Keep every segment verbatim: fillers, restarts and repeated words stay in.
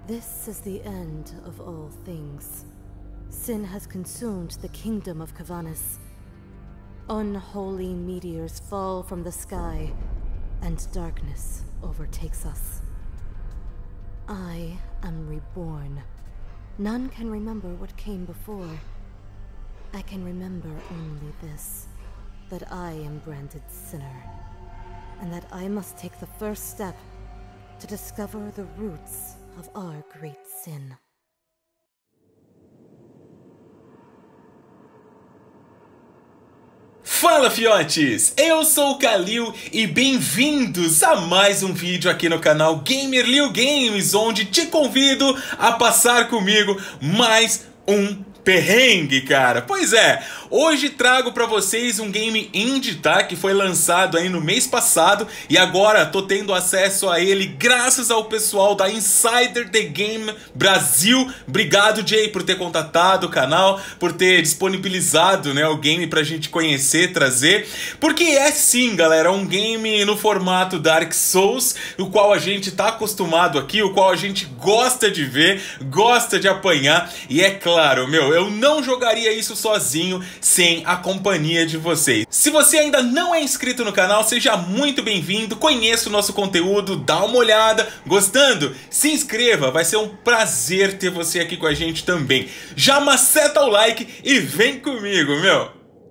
This is the end of all things. Sin has consumed the kingdom of Kavanis. Unholy meteors fall from the sky, and darkness overtakes us. I am reborn. None can remember what came before. I can remember only this, that I am branded sinner, and that I must take the first step to discover the roots of our great sin. Fala, fiotes! Eu sou o Kalil e bem-vindos a mais um vídeo aqui no canal Gamer Liu Games, onde te convido a passar comigo mais um perrengue, cara. Pois é, hoje trago pra vocês um game indie, tá? Que foi lançado aí no mês passado e agora tô tendo acesso a ele graças ao pessoal da Insider The Game Brasil. Obrigado, Jay, por ter contatado o canal, por ter disponibilizado, né, o game pra gente conhecer, trazer. Porque é sim, galera, um game no formato Dark Souls, o qual a gente tá acostumado aqui, o qual a gente gosta de ver, gosta de apanhar. E é claro, meu, eu não jogaria isso sozinho, sem a companhia de vocês. Se você ainda não é inscrito no canal, seja muito bem-vindo, conheça o nosso conteúdo, dá uma olhada, gostando? Se inscreva, vai ser um prazer ter você aqui com a gente também. Já maceta o like e vem comigo, meu!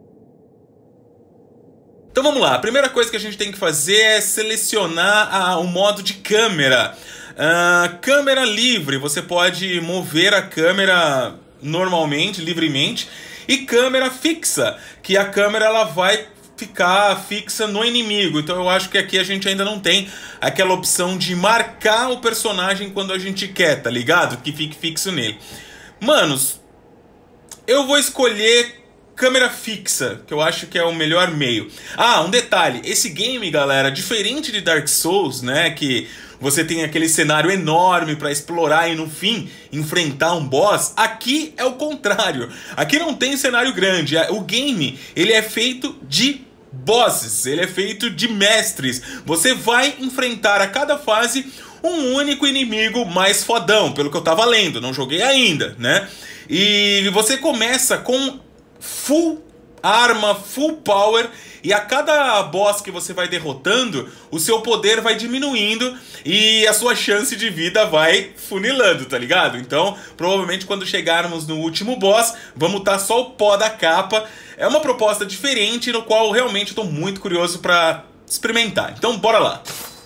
Então vamos lá, a primeira coisa que a gente tem que fazer é selecionar a, o modo de câmera. Uh, câmera livre, você pode mover a câmera normalmente, livremente, e câmera fixa, que a câmera ela vai ficar fixa no inimigo. Então eu acho que aqui a gente ainda não tem aquela opção de marcar o personagem quando a gente quer, tá ligado? Que fique fixo nele. Manos, eu vou escolher câmera fixa, que eu acho que é o melhor meio. Ah, um detalhe, esse game, galera, diferente de Dark Souls, né, que você tem aquele cenário enorme para explorar e no fim enfrentar um boss, aqui é o contrário. Aqui não tem cenário grande. O game, ele é feito de bosses, ele é feito de mestres. Você vai enfrentar a cada fase um único inimigo mais fodão, pelo que eu tava lendo, não joguei ainda, né? E você começa com full arma, full power, e a cada boss que você vai derrotando, o seu poder vai diminuindo e a sua chance de vida vai funilando, tá ligado? Então, provavelmente quando chegarmos no último boss, vamos estar só o pó da capa. É uma proposta diferente, no qual realmente estou muito curioso pra experimentar. Então, bora lá.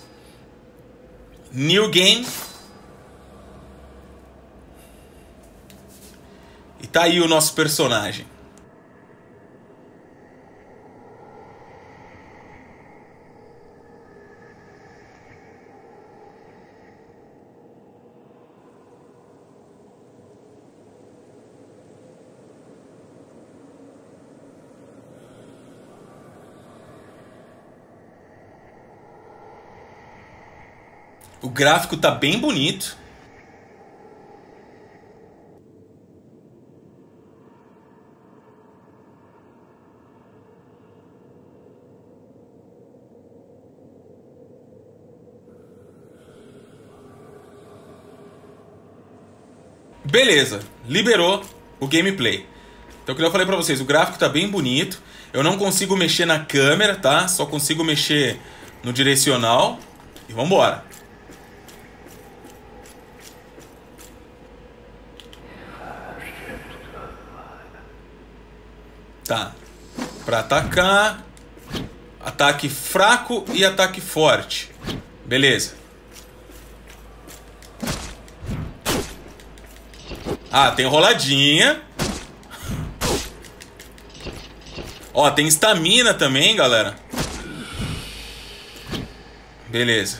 New Game. E tá aí o nosso personagem. O gráfico tá bem bonito. Beleza, liberou o gameplay. Então, como eu falei pra vocês, o gráfico tá bem bonito. Eu não consigo mexer na câmera, tá? Só consigo mexer no direcional. E vambora. Tá, pra atacar, ataque fraco e ataque forte. Beleza. Ah, tem roladinha. Ó, tem estamina também, galera. Beleza.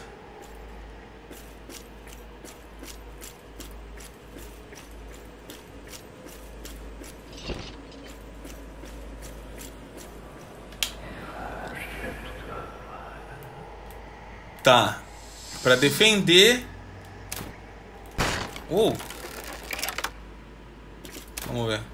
Tá, pra defender. Oh. Vamos ver.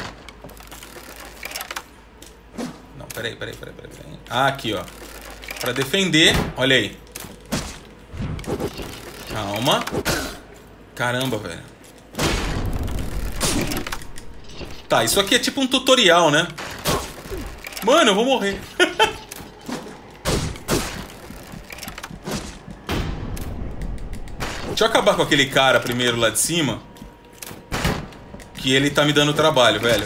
Não, peraí, peraí, peraí, peraí. Ah, aqui, ó. Pra defender, olha aí. Calma. Caramba, velho. Tá, isso aqui é tipo um tutorial, né? Mano, eu vou morrer. Deixa eu acabar com aquele cara primeiro lá de cima. Que ele tá me dando trabalho, velho.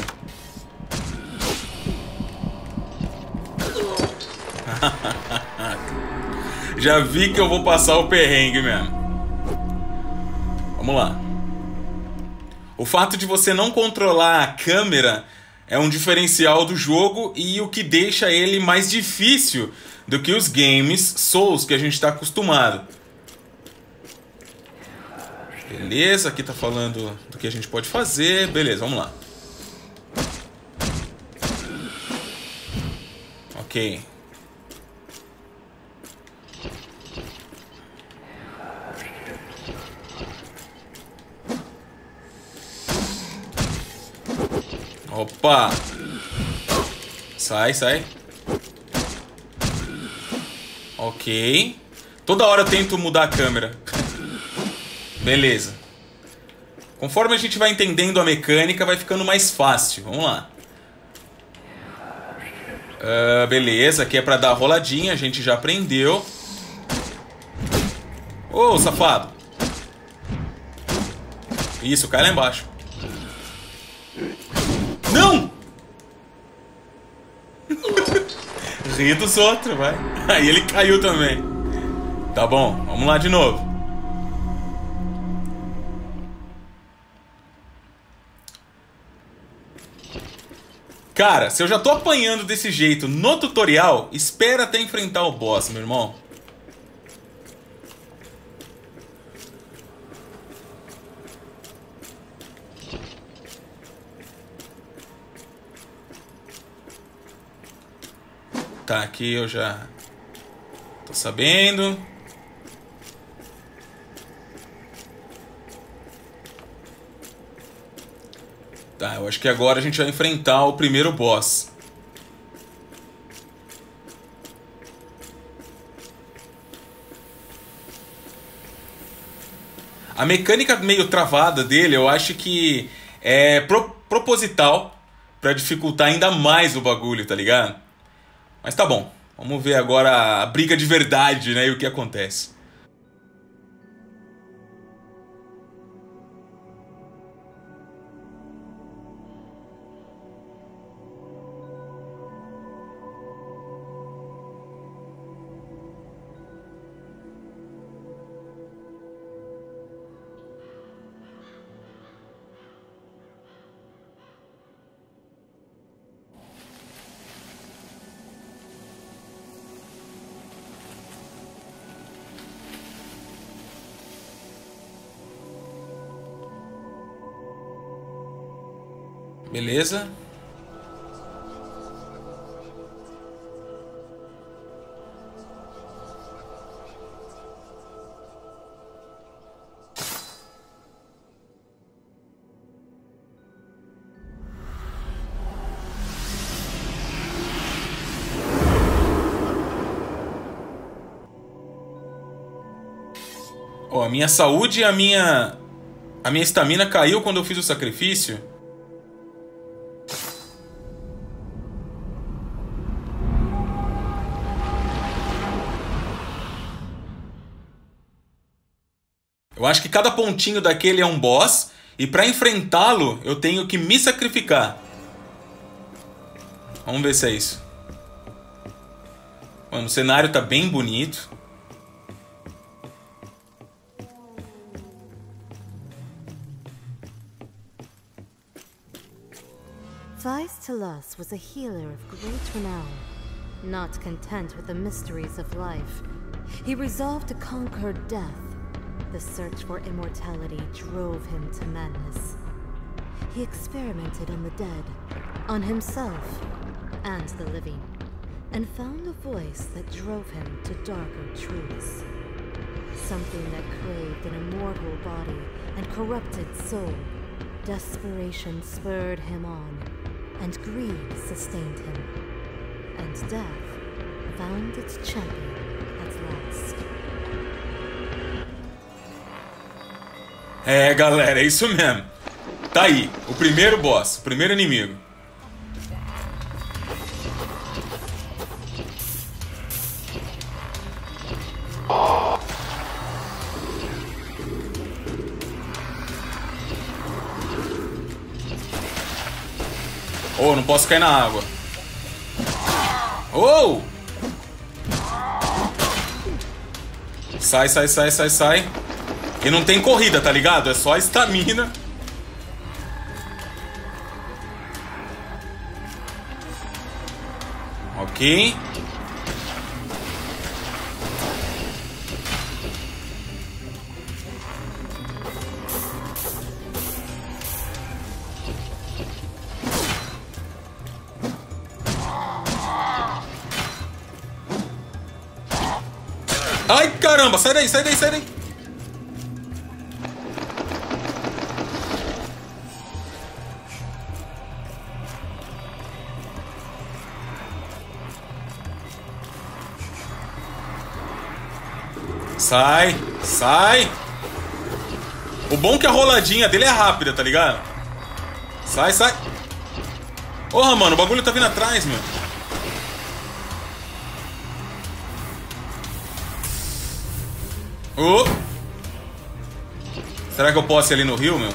Já vi que eu vou passar o perrengue mesmo. Vamos lá. O fato de você não controlar a câmera é um diferencial do jogo e o que deixa ele mais difícil do que os games Souls que a gente está acostumado. Beleza, aqui tá falando do que a gente pode fazer. Beleza, vamos lá. Ok. Opa! Sai, sai. Ok. Toda hora eu tento mudar a câmera. Beleza. Conforme a gente vai entendendo a mecânica, vai ficando mais fácil. Vamos lá. Uh, beleza, aqui é pra dar roladinha, a gente já aprendeu. Ô, oh, safado. Isso, cai lá embaixo. Não! Ri dos outros, vai. Aí ele caiu também. Tá bom, vamos lá de novo. Cara, se eu já tô apanhando desse jeito no tutorial, espera até enfrentar o boss, meu irmão. Tá, aqui eu já tô sabendo. Tá, eu acho que agora a gente vai enfrentar o primeiro boss. A mecânica meio travada dele, eu acho que é pro proposital pra dificultar ainda mais o bagulho, tá ligado? Mas tá bom, vamos ver agora a briga de verdade, né, e o que acontece. Beleza? Ó, a minha saúde e a minha a minha estamina caiu quando eu fiz o sacrifício. Eu acho que cada pontinho daquele é um boss, e para enfrentá-lo eu tenho que me sacrificar. Vamos ver se é isso. Mano, o cenário tá bem bonito. Vyse Telos was a healer of great renown. Not content with the mysteries of life, he resolved to conquer death. The search for immortality drove him to madness. He experimented on the dead, on himself, and the living, and found a voice that drove him to darker truths. Something that craved an immortal body and corrupted soul. Desperation spurred him on, and greed sustained him. And death found its champion at last. É, galera, é isso mesmo. Tá aí, o primeiro boss, o primeiro inimigo. Oh, não posso cair na água. Oh! Sai, sai, sai, sai, sai. E não tem corrida, tá ligado? É só estamina. Ok. Ai, caramba, sai daí, sai daí, sai daí. Sai, sai. O bom é que a roladinha dele é rápida, tá ligado? Sai, sai. Porra, mano, o bagulho tá vindo atrás, meu. Oh. Será que eu posso ir ali no rio, meu?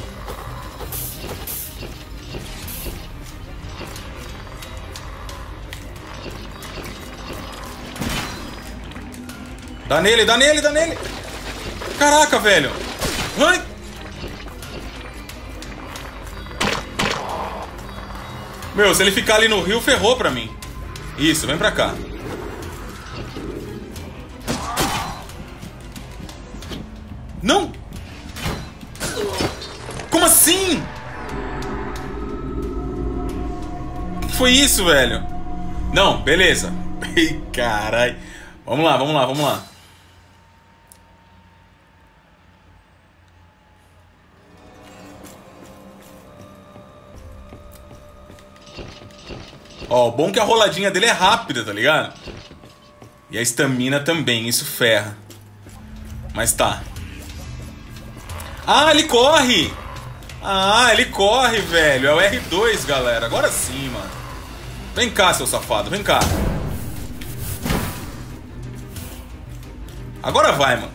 Dá nele, dá nele, dá nele. Caraca, velho. Ai. Meu, se ele ficar ali no rio, ferrou pra mim. Isso, vem pra cá. Não! Como assim? O que foi isso, velho? Não, beleza. Ei, carai. Vamos lá, vamos lá, vamos lá. Ó, o bom é que a roladinha dele é rápida, tá ligado? E a estamina também, isso ferra. Mas tá. Ah, ele corre! Ah, ele corre, velho. É o R dois, galera. Agora sim, mano. Vem cá, seu safado. Vem cá. Agora vai, mano.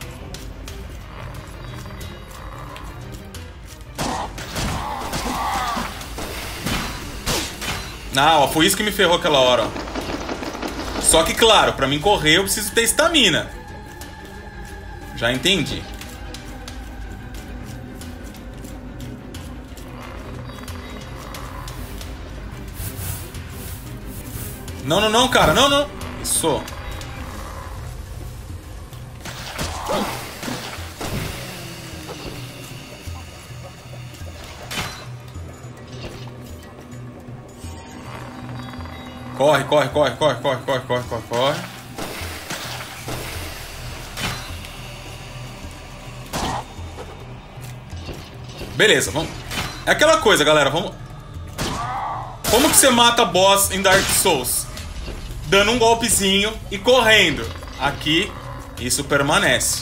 Ah, ó, foi isso que me ferrou aquela hora, ó. Só que, claro, pra mim correr eu preciso ter estamina. Já entendi. Não, não, não, cara. Não, não. Isso. Corre, corre, corre, corre, corre, corre, corre, corre, corre. Beleza, vamos. É aquela coisa, galera, vamos. Como que você mata boss em Dark Souls? Dando um golpezinho e correndo. Aqui, isso permanece.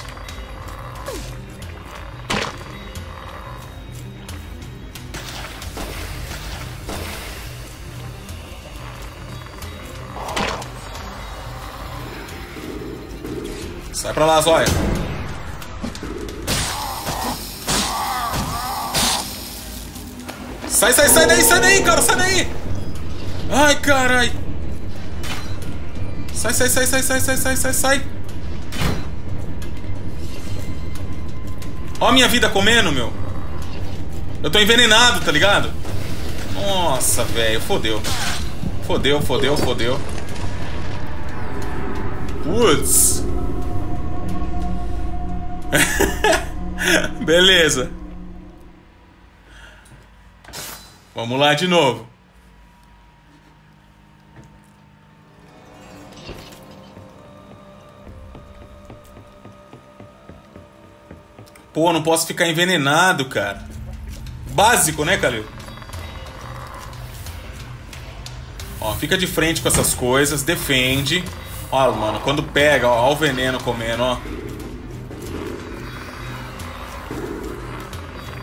Sai pra lá, zóia. Sai, sai, sai daí, sai daí, cara, sai daí. Ai, carai. Sai, sai, sai, sai, sai, sai, sai, sai, sai. Ó a minha vida comendo, meu. Eu tô envenenado, tá ligado? Nossa, velho, fodeu. Fodeu, fodeu, fodeu. Putz. Beleza. Vamos lá de novo. Pô, não posso ficar envenenado, cara. Básico, né, Kalil? Ó, fica de frente com essas coisas, defende. Ó, mano, quando pega, ó, ó o veneno comendo, ó.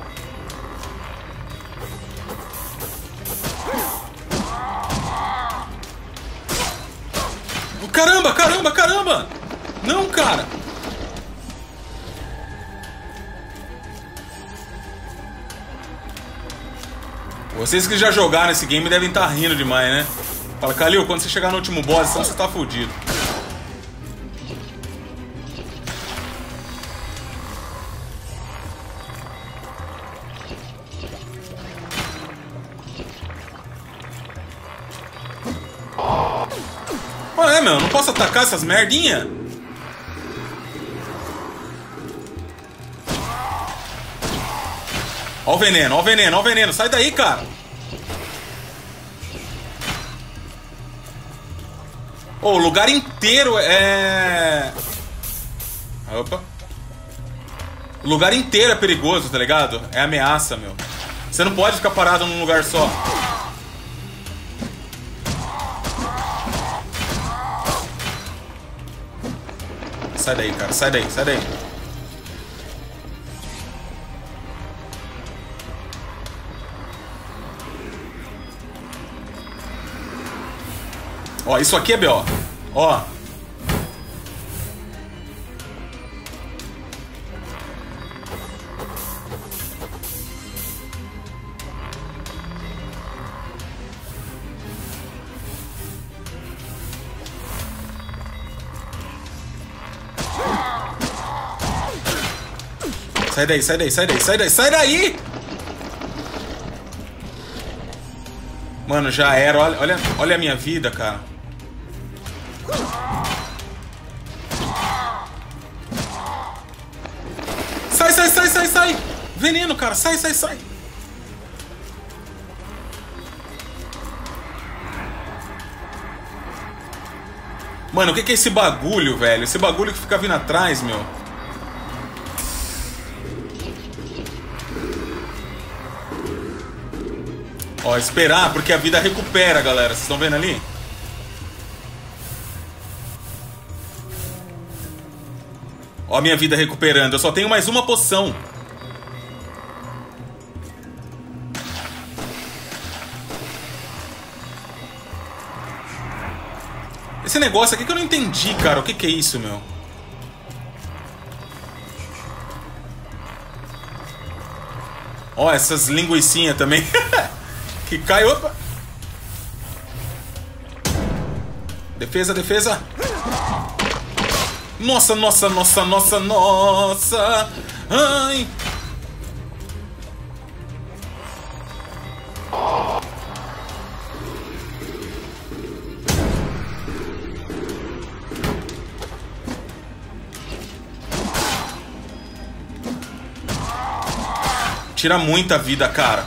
Caramba, caramba, caramba! Não, cara! Vocês que já jogaram esse game devem estar rindo demais, né? Fala, Kalil, quando você chegar no último boss, então você tá fudido. Ué, meu, não posso atacar essas merdinha? Ó o veneno, ó o veneno, ó o veneno. Sai daí, cara. Oh, o lugar inteiro é... Opa. O lugar inteiro é perigoso, tá ligado? É ameaça, meu. Você não pode ficar parado num lugar só. Sai daí, cara. Sai daí, sai daí. Ó, isso aqui é B O. Ó. Sai daí, sai daí, sai daí, sai daí, sai daí! Mano, já era. Olha, olha, olha a minha vida, cara. Sai, sai, sai, sai, sai! Veneno, cara. Sai, sai, sai. Mano, o que que é esse bagulho, velho? Esse bagulho que fica vindo atrás, meu. Ó, esperar, porque a vida recupera, galera. Vocês estão vendo ali? Ó a minha vida recuperando. Eu só tenho mais uma poção. Esse negócio aqui que eu não entendi, cara. O que que é isso, meu? Ó, essas linguicinhas também. Que cai, opa. Defesa, defesa. Nossa, nossa, nossa, nossa, nossa. Ai. Tira muita vida, cara.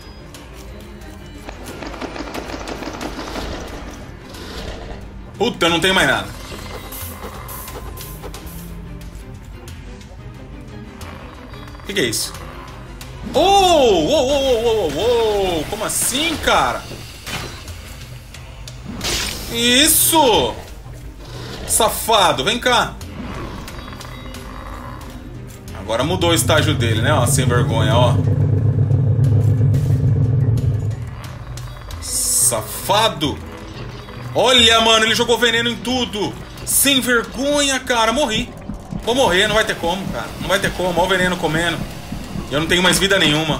Puta, eu não tenho mais nada. O que que é isso? Oh! Oh, oh, oh, oh, oh, oh! Como assim, cara? Isso! Safado, vem cá. Agora mudou o estágio dele, né? Ó, sem vergonha, ó. Safado! Olha, mano, ele jogou veneno em tudo. Sem vergonha, cara. Morri. Vou morrer, não vai ter como, cara. Não vai ter como. Olha o veneno comendo. Eu não tenho mais vida nenhuma.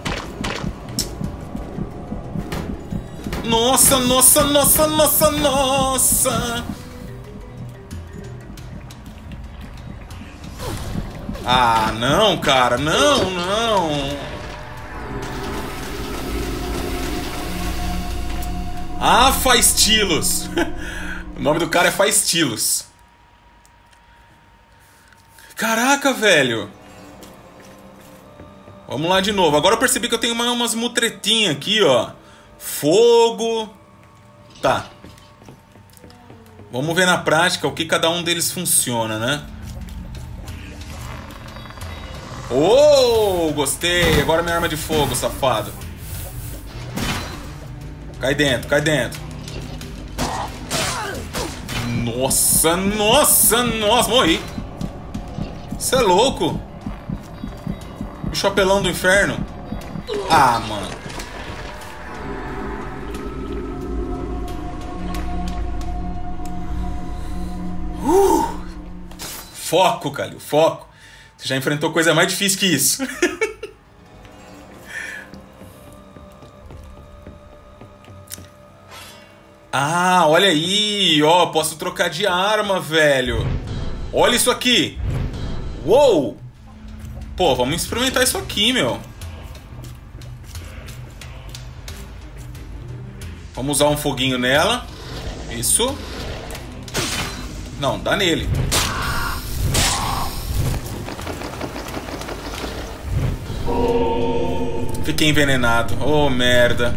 Nossa, nossa, nossa, nossa, nossa. Ah, não, cara. Não, não. Ah, Faistilos. O nome do cara é Faistilos. Caraca, velho. Vamos lá de novo. Agora eu percebi que eu tenho umas mutretinhas aqui, ó. Fogo. Tá. Vamos ver na prática o que cada um deles funciona, né? Oh, gostei. Agora minha arma de fogo, safado. Cai dentro, cai dentro. Nossa, nossa, nossa. Morri. Você é louco? Bicho apelão do inferno. Ah, mano. Foco, Kalil, foco. Você já enfrentou coisa mais difícil que isso. Ah, olha aí, ó, posso trocar de arma, velho. Olha isso aqui. Uou! Pô, vamos experimentar isso aqui, meu. Vamos usar um foguinho nela. Isso. Não, dá nele. Fiquei envenenado. Oh, merda.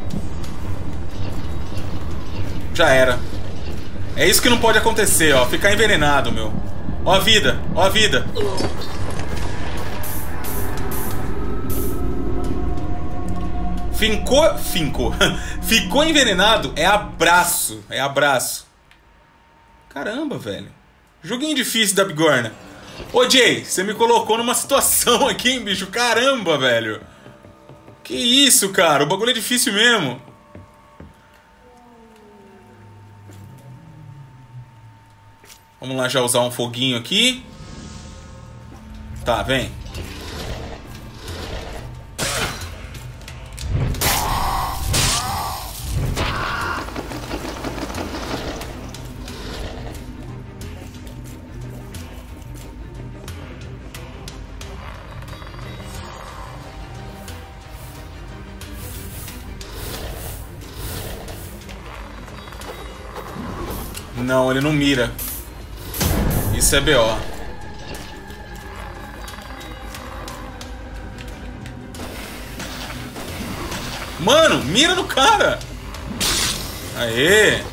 Já era. É isso que não pode acontecer, ó. Ficar envenenado, meu. Ó a vida, ó a vida. Fincou... Fincou. Ficou envenenado é abraço. É abraço. Caramba, velho. Joguinho difícil da bigorna. Ô, Jay, você me colocou numa situação aqui, hein, bicho? Caramba, velho. Que isso, cara? O bagulho é difícil mesmo. Vamos lá já usar um foguinho aqui. Tá, vem. Não, ele não mira. Isso é B O. Mano, mira no cara. Aê.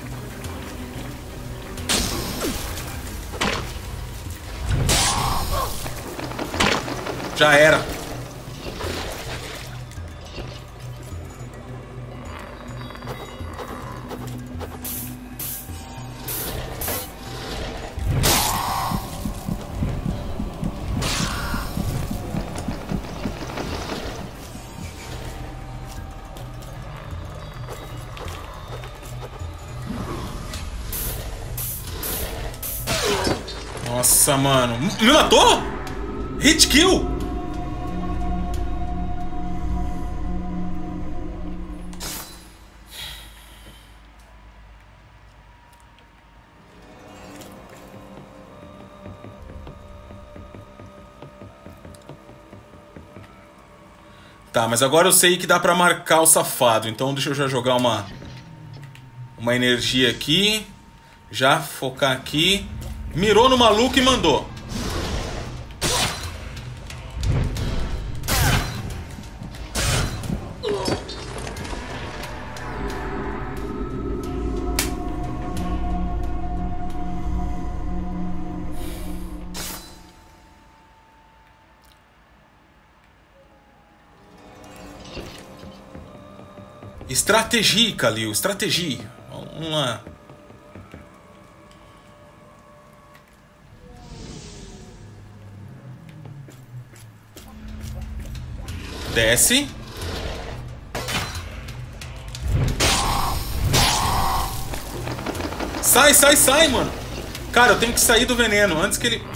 Já era. Nossa, mano. Me matou? Hit kill? Tá, mas agora eu sei que dá pra marcar o safado. Então deixa eu já jogar uma Uma energia aqui. Já focar aqui. Mirou no maluco e mandou. Estratégia, Kalil, estratégia. Vamos lá. Desce. Sai, sai, sai, mano. Cara, eu tenho que sair do veneno antes que ele...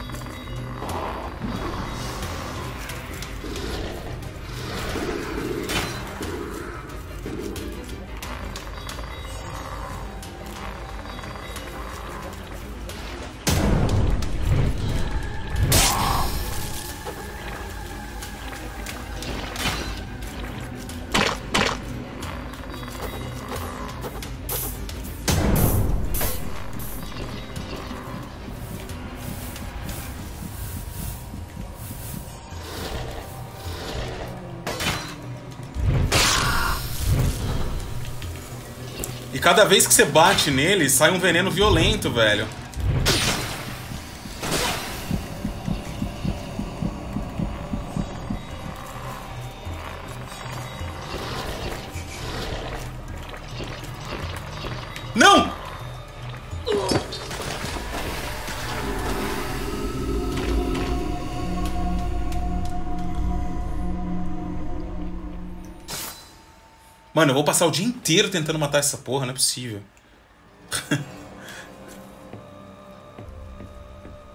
E cada vez que você bate nele, sai um veneno violento, velho. Não! Mano, eu vou passar o dia inteiro tentando matar essa porra, não é possível.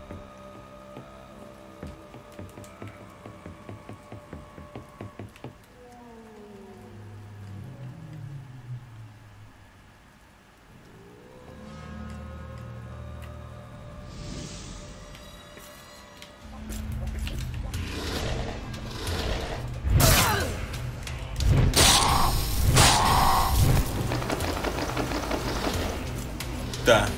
Tá.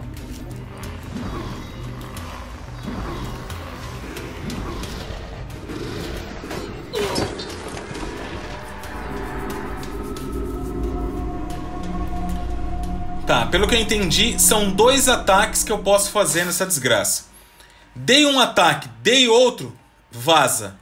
Tá, pelo que eu entendi, são dois ataques que eu posso fazer nessa desgraça. Dei um ataque, dei outro, vaza.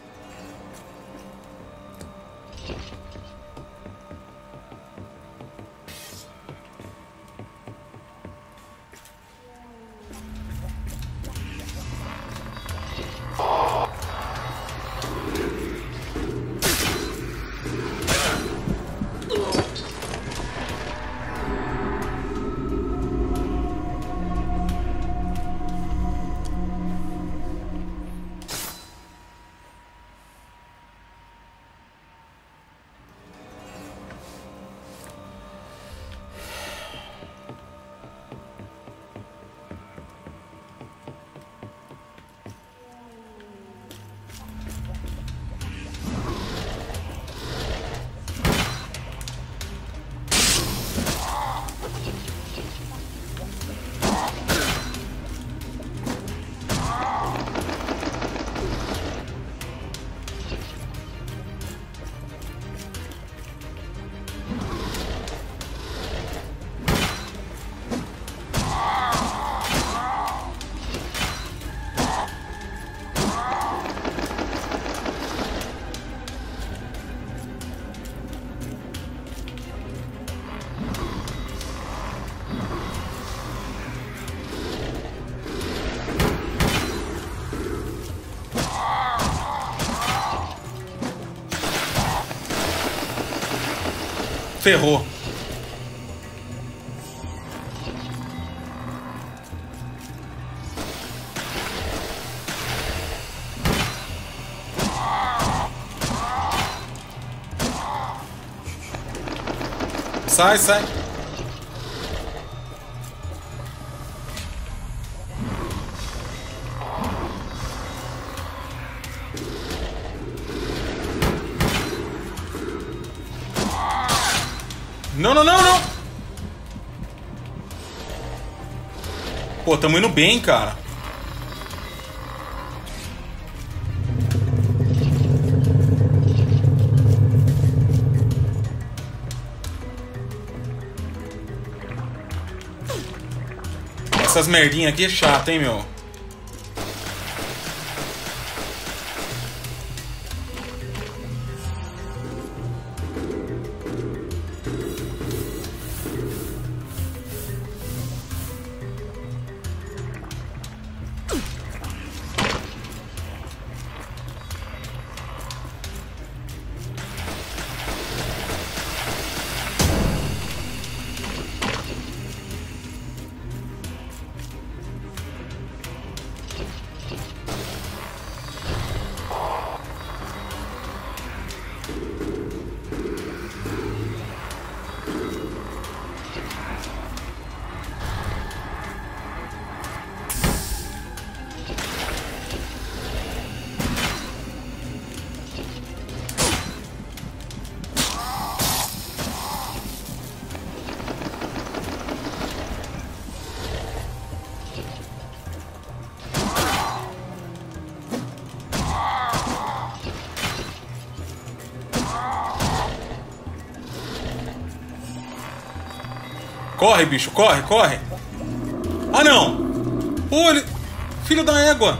Ferrou. Sai, sai. Não, não, não, não. Pô, tamo indo bem, cara. Essas merdinhas aqui é chato, hein, meu? Corre, bicho, corre, corre. Ah, não. Pô, ele... Filho da égua.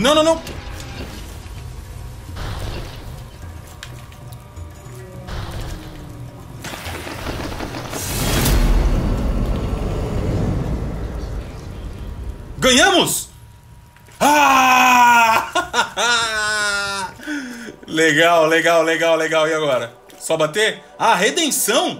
Não, não, não. Ganhamos! Ah! Legal, legal, legal, legal. E agora? Só bater? Ah, redenção!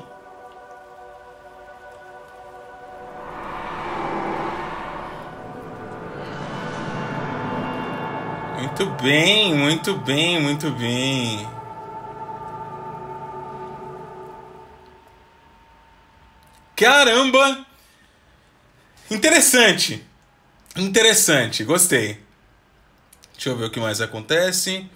Muito bem, muito bem, muito bem. Caramba! Interessante. Interessante, gostei. Deixa eu ver o que mais acontece.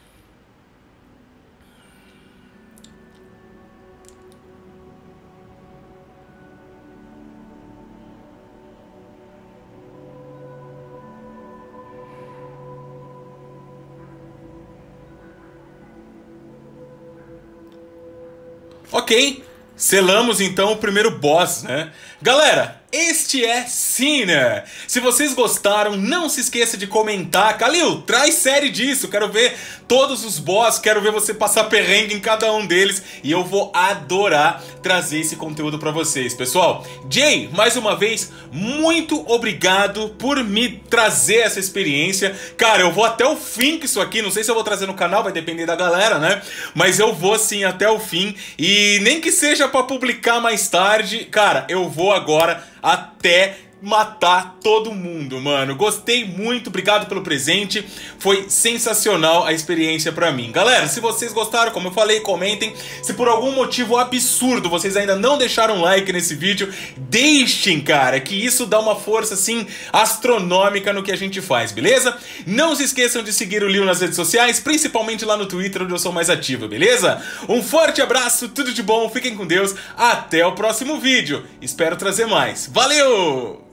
Ok, selamos então o primeiro boss, né? Galera, este é Sinner. Se vocês gostaram, não se esqueça de comentar. Kalil, traz série disso. Quero ver todos os boss, quero ver você passar perrengue em cada um deles. E eu vou adorar trazer esse conteúdo pra vocês. Pessoal, Jay, mais uma vez, muito obrigado por me trazer essa experiência. Cara, eu vou até o fim com isso aqui. Não sei se eu vou trazer no canal, vai depender da galera, né? Mas eu vou sim até o fim. E nem que seja pra publicar mais tarde, cara, eu vou agora até matar todo mundo, mano. Gostei muito, obrigado pelo presente. Foi sensacional a experiência pra mim. Galera, se vocês gostaram, como eu falei, comentem. Se por algum motivo absurdo vocês ainda não deixaram like nesse vídeo, deixem, cara, que isso dá uma força, assim, astronômica no que a gente faz, beleza? Não se esqueçam de seguir o Leo nas redes sociais, principalmente lá no Twitter, onde eu sou mais ativo, beleza? Um forte abraço, tudo de bom, fiquem com Deus, até o próximo vídeo. Espero trazer mais. Valeu!